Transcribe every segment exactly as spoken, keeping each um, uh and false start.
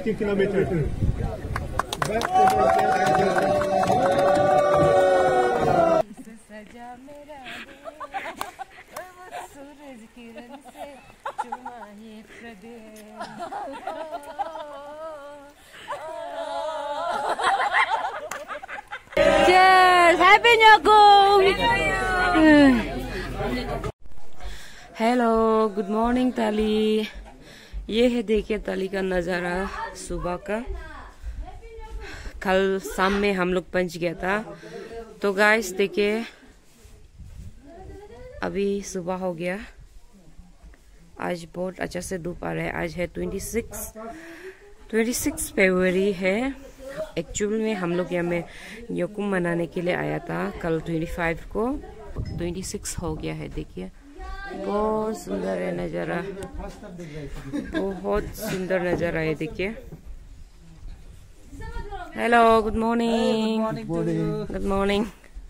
fifty kilometers. Cheers! Happy New Year! Hello, good morning Tali. ये है देखिए ताली का नज़ारा सुबह का। कल शाम में हम लोग पहुंच गया था। तो गाइस देखिए अभी सुबह हो गया। आज बहुत अच्छा से धूप आ रहा है। आज है ट्वेंटी सिक्स फरवरी है। एक्चुअल में हम लोग यहाँ में योकुम मनाने के लिए आया था कल पच्चीस को। छब्बीस हो गया है। देखिए बहुत सुंदर है नज़ारा, बहुत सुंदर नज़ारा है। देखिए hello, good morning. Good morning.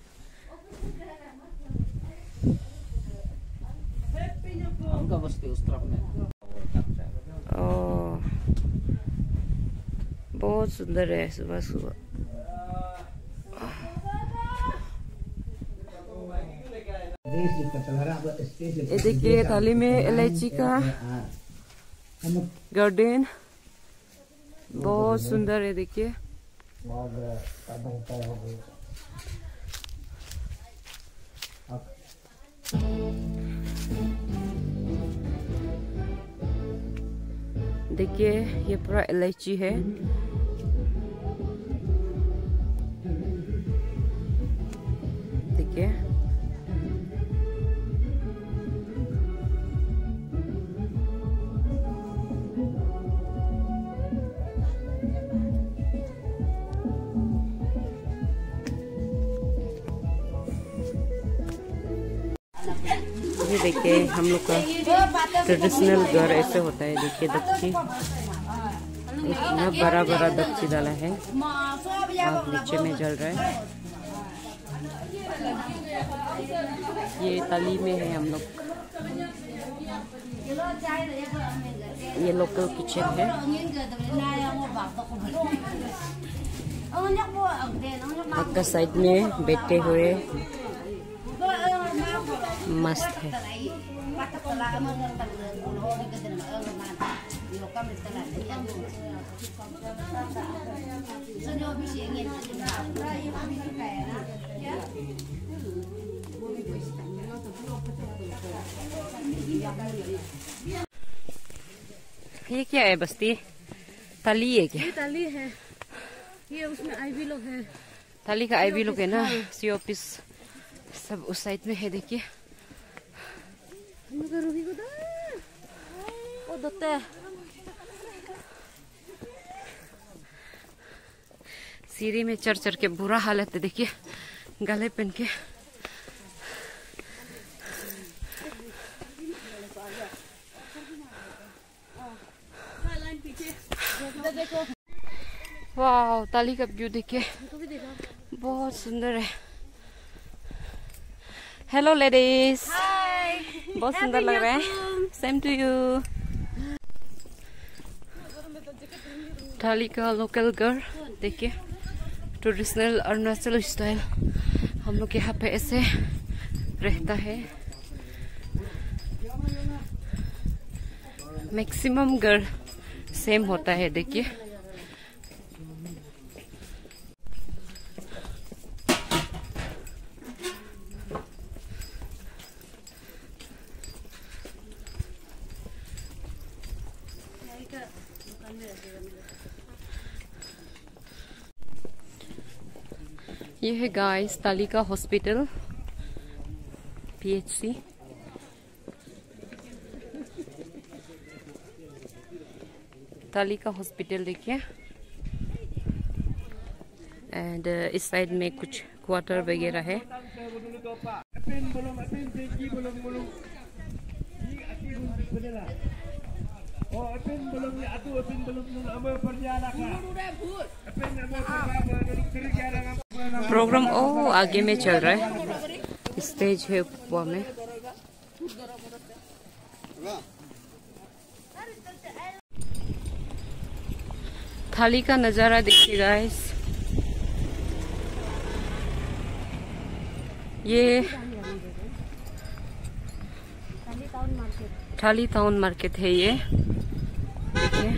ओ बहुत सुंदर है सुबह सुबह। ये देखिए थाली में इलायची का गार्डन बहुत सुंदर है। देखिए देखिए ये पूरा इलायची है। देखिए ये देखिए हम लोग का ट्रेडिशनल घर ऐसे होता है। देखिए दक्षी, इतना बड़ा बड़ा दक्षी डाला है और नीचे में जल रहा है। ये ताली में है हम लोग। ये लोकल किचन है। आपका साइड में बैठे हुए मस्त है। ये क्या है बस्ती? थाली है क्या? ये थाली है। ये उसमें आईवी लोग है। थाली का आईवी लोग है ना। सी ऑफिस सब उस साइड में है। देखिए सीढ़ी में चढ़ चढ़ के बुरा हालत है। देखिए गले पहन के। वाह ताली का व्यू देखिए बहुत सुंदर है। हेलो लेडीज, बहुत सुंदर लग रहा है। Same to you. थाली का लोकल घर देखिए, ट्रेडिशनल अरुणाचल स्टाइल। हम लोग यहाँ पे ऐसे रहता है। मैक्सिमम घर सेम होता है। देखिए ये है गाइस ताली का हॉस्पिटल, पीएचसी। ताली का हॉस्पिटल देखिए। एंड इस साइड में कुछ क्वार्टर वगैरह है। प्रोग्राम ओ आगे में चल रहा है। स्टेज है ऊपर में। थाली का नजारा देखिए गाइस। ये थाली टाउन मार्केट है ये, देखिए।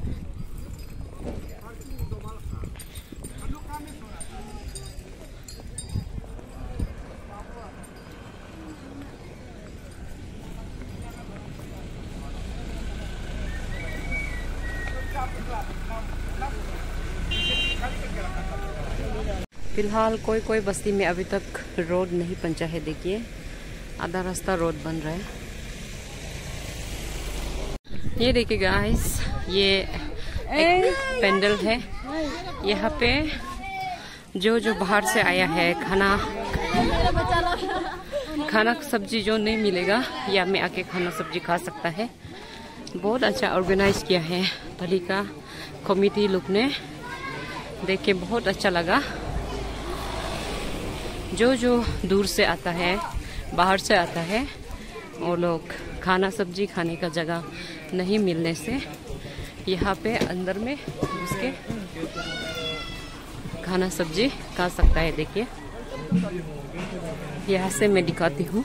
फिलहाल कोई कोई बस्ती में अभी तक रोड नहीं पहुंचा है, देखिए आधा रास्ता रोड बन रहा है। ये देखिए गाइस, ये एक पेंडल है। यहाँ पे जो जो बाहर से आया है, खाना खाना सब्जी जो नहीं मिलेगा, या में आके खाना सब्जी खा सकता है। बहुत अच्छा ऑर्गेनाइज किया है थाली का कमिटी लोग ने, देख के बहुत अच्छा लगा। जो जो दूर से आता है, बाहर से आता है, वो लोग खाना सब्जी खाने का जगह नहीं मिलने से यहाँ पे अंदर में उसके खाना सब्जी खा सकता है। देखिए यहाँ से मैं दिखाती हूँ।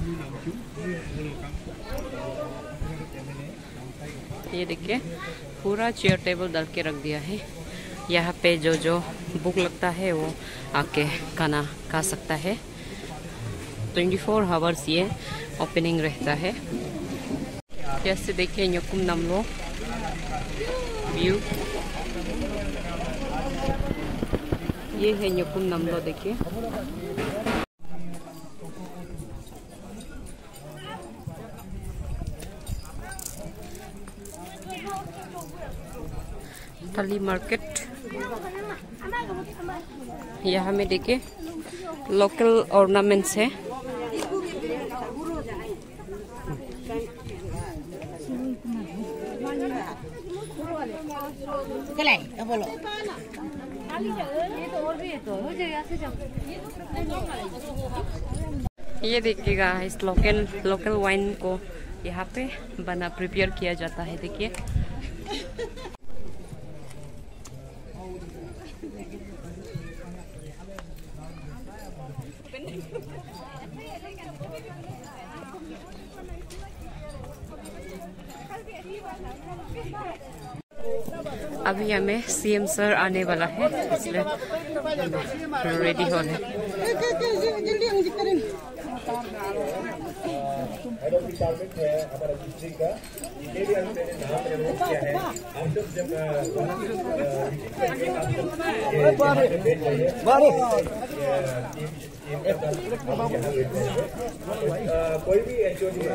ये देखिए पूरा चेयर टेबल डाल के रख दिया है। यहाँ पे जो जो भूख लगता है वो आके खाना खा सकता है। ट्वेंटी फोर आवर्स ये ओपनिंग रहता है। जैसे देखिए न्योकुम नामलो व्यू, ये है न्योकुम नामलो। देखिए थाली मार्केट। यहाँ में देखिए लोकल ऑर्नामेंट्स है। ये देखिएगा इस लोकल लोकल वाइन को यहाँ पे बना प्रिपेयर किया जाता है। देखिए अभी हमें सीएम सर आने वाला है, इसलिए रेडी हो रहे। कोई भी एक्चुअली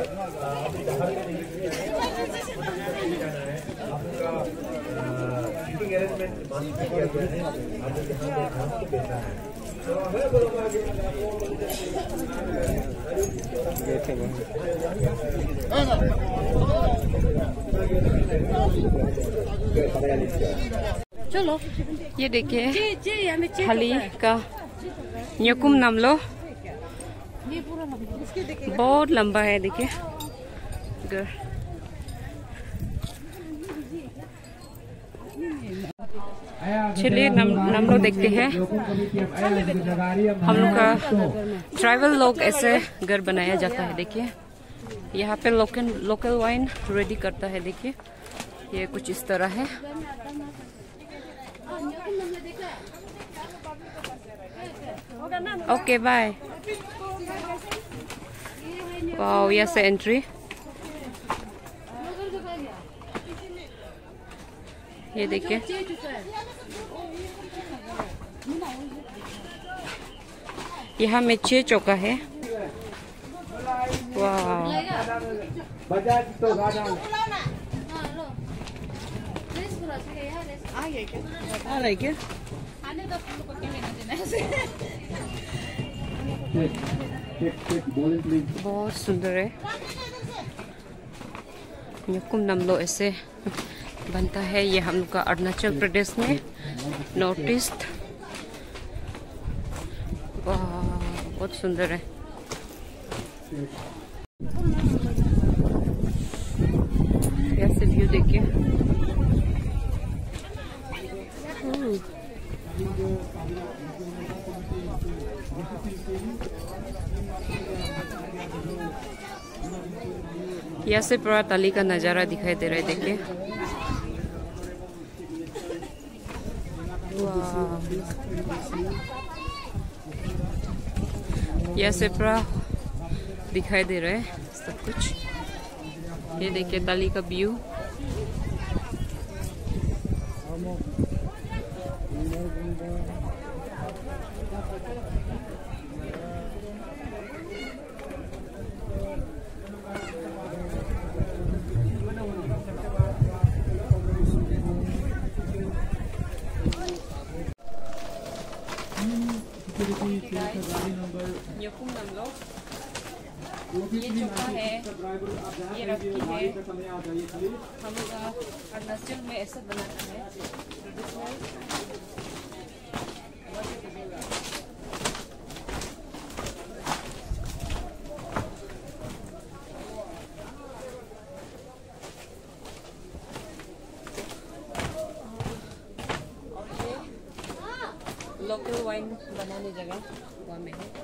चलो ये देखिए थाली का न्योकुम नामलो, बहुत लंबा है। देखिए चलिए नाम नाम लोग देखते हैं। हम लोग का ट्राइबल लोग ऐसे घर बनाया जाता है। देखिए यहाँ पे लोकल लोकल वाइन रेडी करता है। देखिए ये कुछ इस तरह है। Okay bye. वाओ, यहाँ से एंट्री। ये देखिए यहाँ में छह चौका है। वाह, बहुत सुंदर है। न्योकुम नामलो ऐसे बनता है। ये हम लोग का अरुणाचल प्रदेश में नॉर्थ ईस्ट। वाह, बहुत सुंदर है। ऐसे व्यू देखिए। यहाँ से पूरा ताली का नज़ारा दिखाई दे रहा है, देखिए। यहाँ से पूरा दिखाई दे रहा है सब कुछ। ये देखिए ताली का व्यू। न्योकुम नमलो, ये चोखा है, ये रखी है। हम लोग अरुणाचल में ऐसा बनाता है लोकल वाइन बनाने जगह वहाँ में है।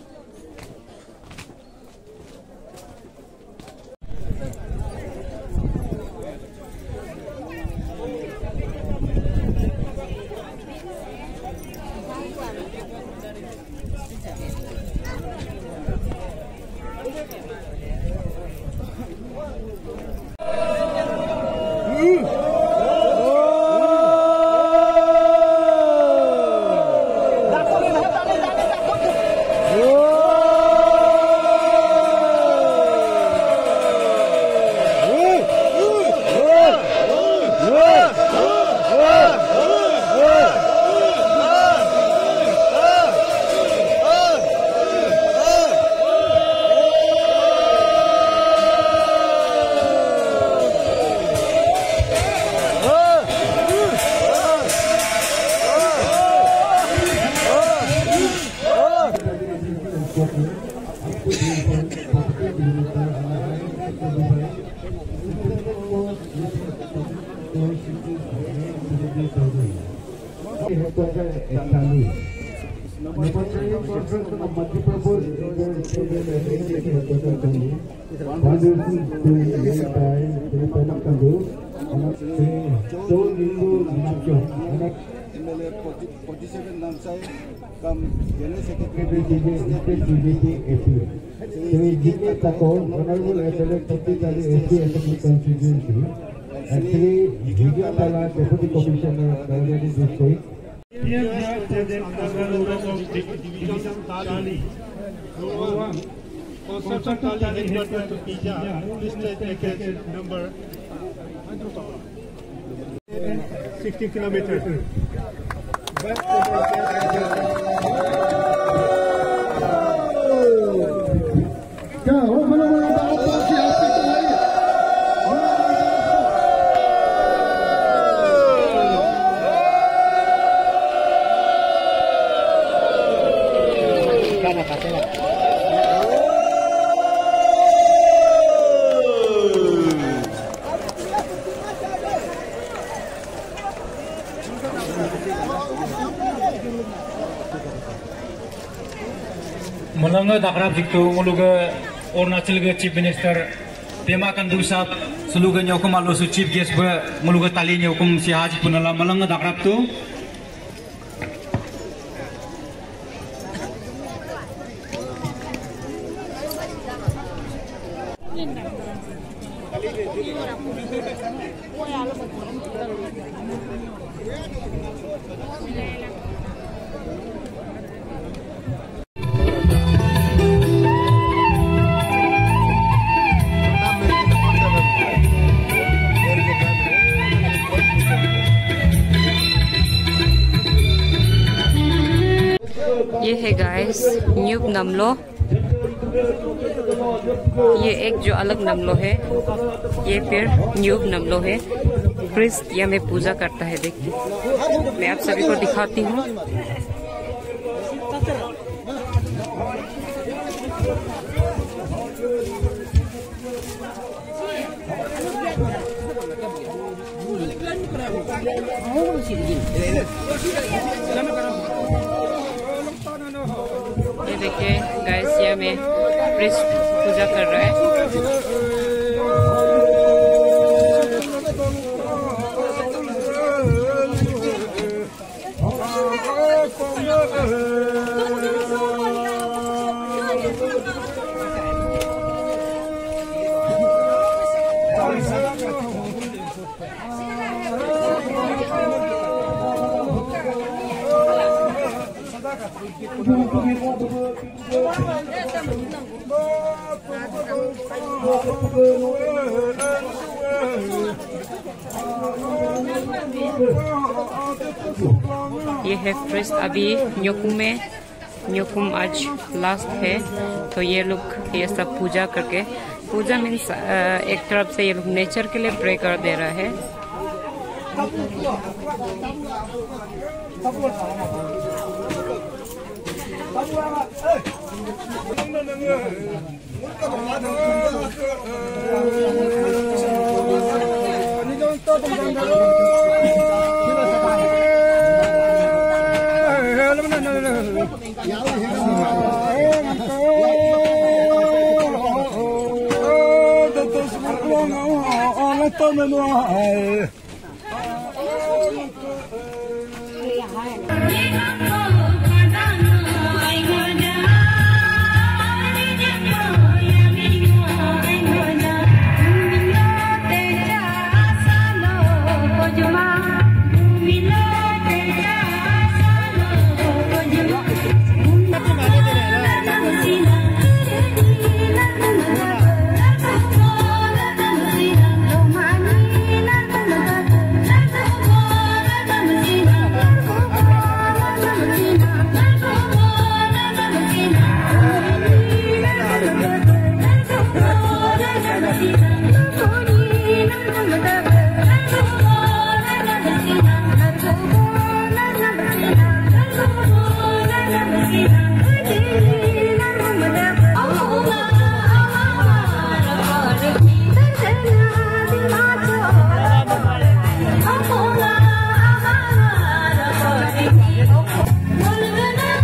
forty-seven Namsai come General Secretary State B J P A P. Sri G K Thakur, Honorable S L F Chhattisgarh S C Assembly Constituency, and Sri Vijay Tala, Deputy Commissioner of Karauli District. Division Tali, Construction Tali headquarters to Pija, listed package number sixty kilometers. Mulanga dakrab jiktu muluga Arunachal ga Chief Minister Pema Khandu sahab suluga nyokum alusu Chief Guest ba muluga tali nyokum si Haji Punala Mulanga dakrab tu ये है guys noob नमलो। ये एक जो अलग नमलो है, ये फिर noob नमलो है। प्रिस्ट या में पूजा करता है। देखिए मैं आप सभी को दिखाती हूँ। Oh, देखिए गाइस, यहाँ में प्रीस्ट पूजा कर रहा है। ये है प्रीस्ट। अभी न्योकुम में, न्योकुम आज लास्ट है, तो ये लोग ये सब पूजा करके, पूजा मीन्स एक तरफ से ये लोग नेचर के लिए प्रे कर दे रहा है। Thank you.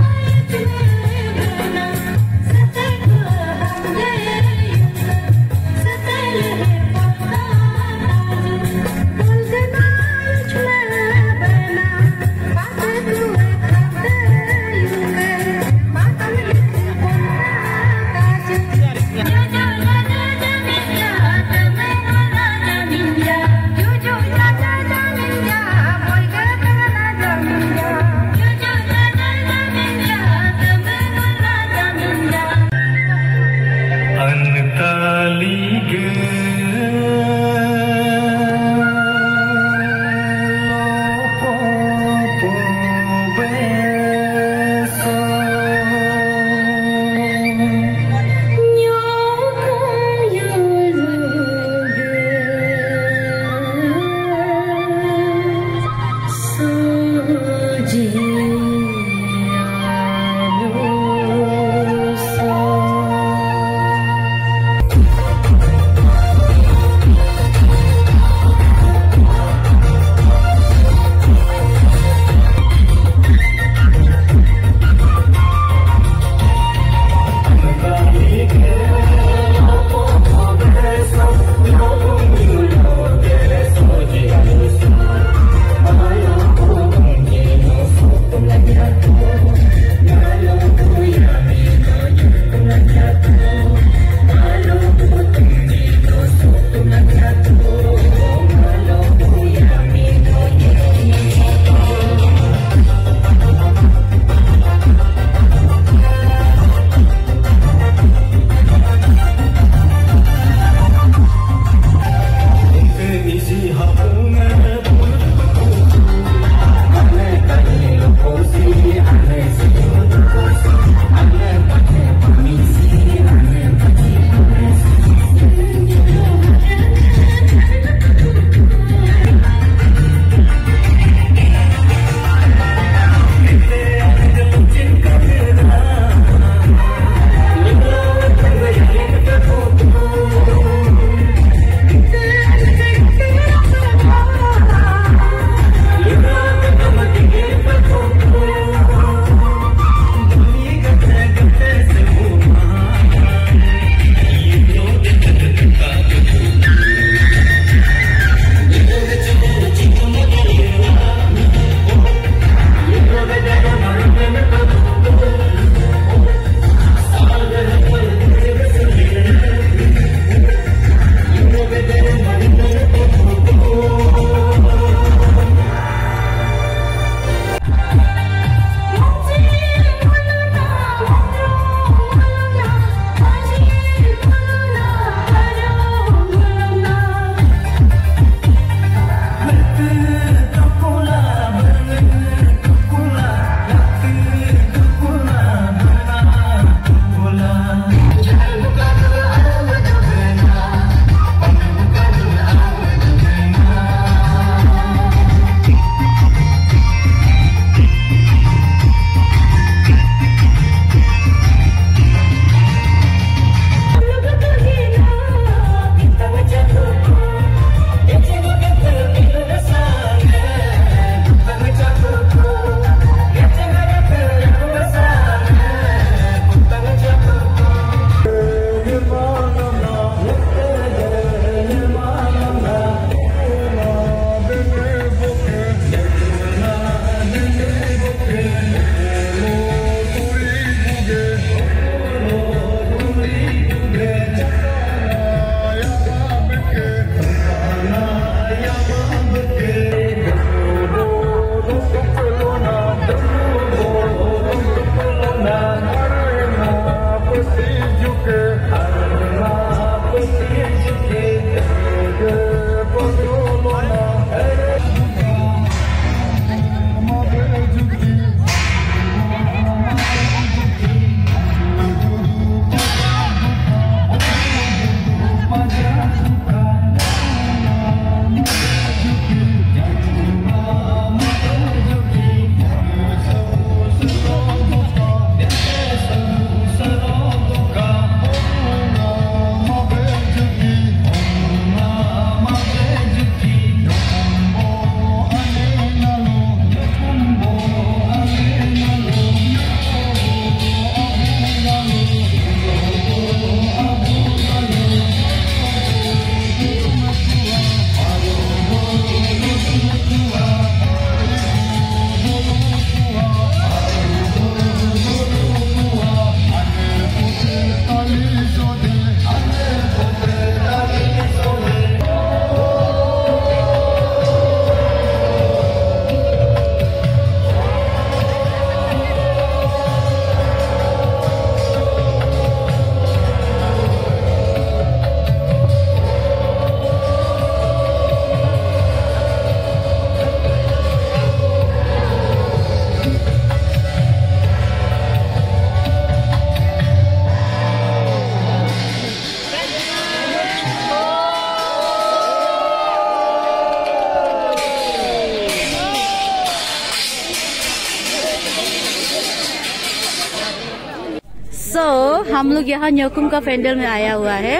सो हम लोग यहाँ न्योकुम का पेंडल में आया हुआ है।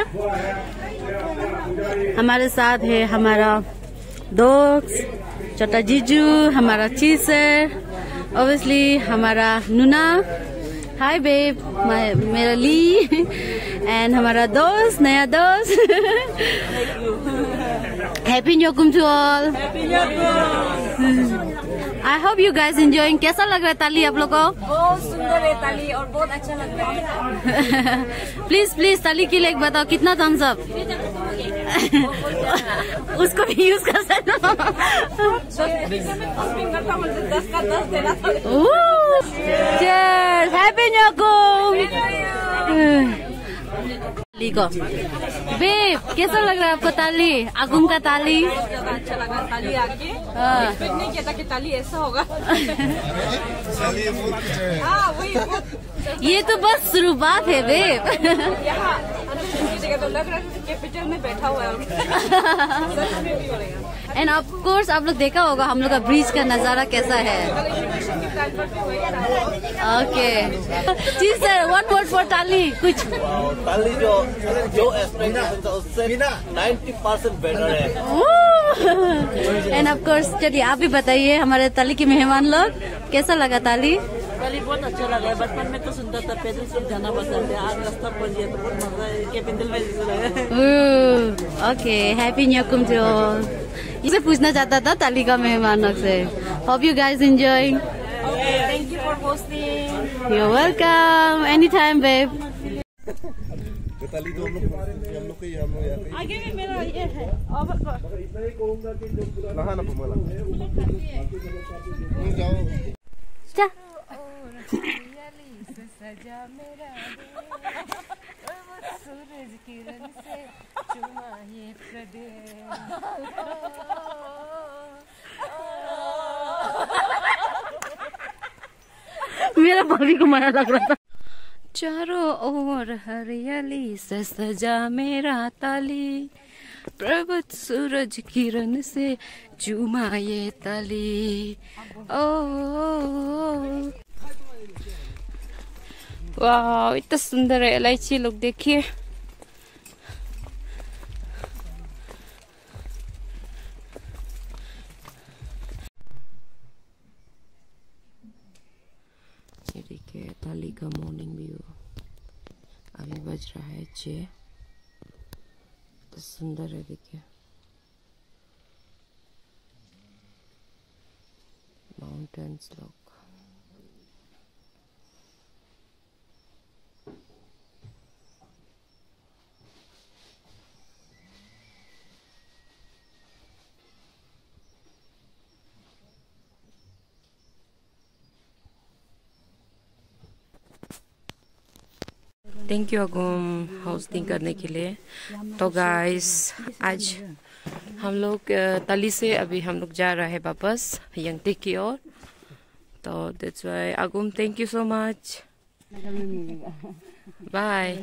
हमारे साथ है हमारा दोस्त छोटा जीजू, हमारा चीसर, ऑब्वियसली हमारा नूना, हाय बेब, मेरा ली, एंड हमारा दोस्त, नया दोस्त। Happy Nyokum to all. I hope you guys enjoying. कैसा लग रहा है ताली आप लोग को? बहुत सुंदर है ताली और बहुत अच्छा लग रहा है। प्लीज प्लीज ताली के लिए एक बताओ कितना थम्स अप? उसको भी यूज कर सकते हो। दस का दस देना था। Cheers, happy Nyokum. ताली को बेब कैसा लग रहा है आपको ताली? आगुम का ताली ज्यादा अच्छा लगा ताली आके। हाँ। एक्सपेक्ट नहीं किया था कि ताली ऐसा होगा। हाँ वही बहुत- ये तो बस शुरुआत है बेब। यहाँ तो लग रहा है कैपिटल में बैठा हुआ है। सच में भी हो रहा है। एंड ऑफ कोर्स आप लोग देखा होगा हम लोग का ब्रिज का नजारा कैसा है। Okay ji sir, one word for Tali कुछ। ताली जो जो एक्सपेक्टेशन था उससे नाइन्टी परसेंट बेटर है। एंड ऑफ कोर्स चलिए आप भी बताइए हमारे ताली के मेहमान लोग कैसा लगा ताली? ताली बहुत अच्छा लगा है। बचपन में तो सुनता था, पैदल से जाना पसंद है। आज रास्ता बन गया तो बहुत मजा है। के पेंडल में लगा। Okay happy Nyokum to all. इसे पूछना चाहता था ताली का मेहमानों से। Hope you guys enjoying. Thank you for hosting. You welcome any time babe. Tali तो हम लोग हम लोग के हम लोग यहाँ आगे में मेरा ये है। नहा ना पुमला जाओ। जा सजा मेरा सूरज किरण से चुमा ये प्रदेश। मेरा भाभी को माया लग रहा था। चारों ओर हरियाली से सजा मेरा ताली, प्रभुत सूरज किरण से चुमा ये ताली। ओ वाह इतना सुंदर है इलायची लोग देखिए। ये देखिए ताली का मॉर्निंग व्यू। अभी बज रहा है छः। तो सुंदर है देखिए। माउंटेन्स लोग। थैंक यू अगुम होस्टिंग करने के लिए। तो गाइस आज हम लोग ताली से अभी हम लोग जा रहे हैं वापस यंगटेक की ओर। तो दैट्स व्हाई अगुम thank you so much. Bye.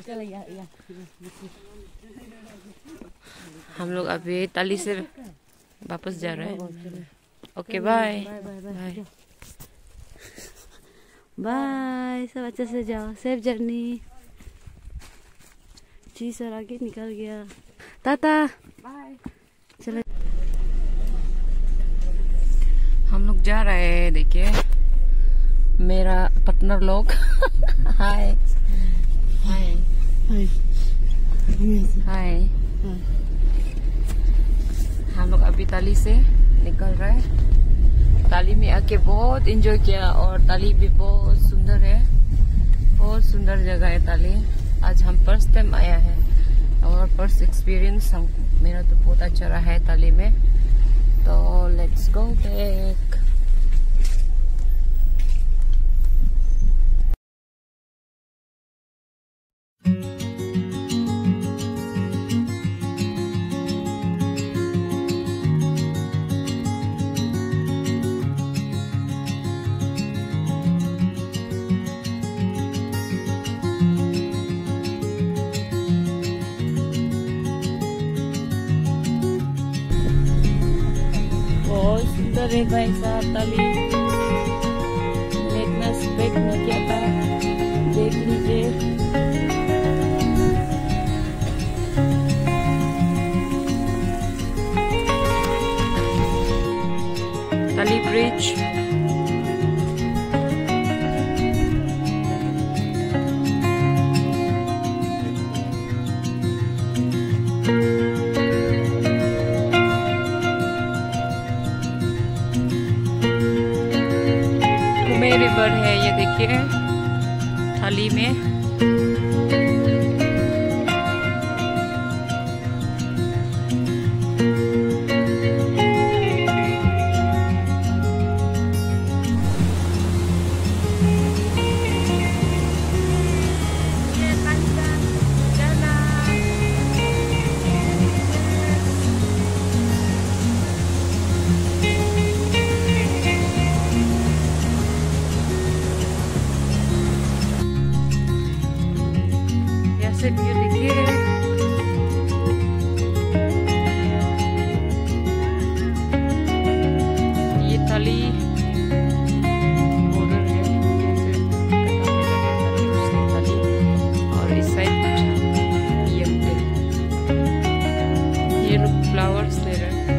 हम लोग अभी ताली से वापस जा रहे हैं। Okay bye bye bye. सब अच्छे से जाओ, सेफ जर्नी। जी सर आगे निकल गया। Tata bye. चलो हम लोग जा रहे हैं। देखिए मेरा पार्टनर लोग। हाय हाय हाय। हम लोग अभी ताली से निकल रहे हैं। ताली में आके बहुत एंजॉय किया और ताली भी बहुत सुंदर है। बहुत सुंदर जगह है ताली। आज हम फर्स्ट टाइम आया है और फर्स्ट एक्सपीरियंस हम मेरा तो बहुत अच्छा रहा है ताली में। तो लेट्स गो बैक। बहुत सुंदर है भाई साहब ताली। देखना एक्सपेक्ट नहीं किया था। देख लीजिए। थाली में। से व्यू देखिए, ये थाली बॉर्डर है, जैसे दूसरी थाली, और इस साइड ये ये लोग फ्लावर्स दे रहे हैं।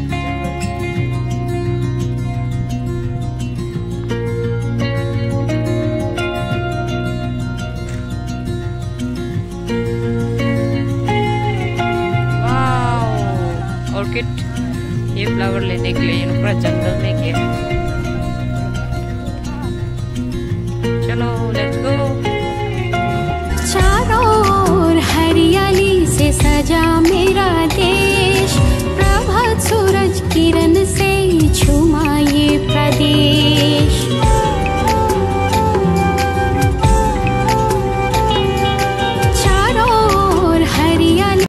ऑर्किड, ये फ्लावर लेने के लिए पूरा जंगल में गया। चलो लेट्स गो। चारों ओर हरियाली से सजा मेरा देश।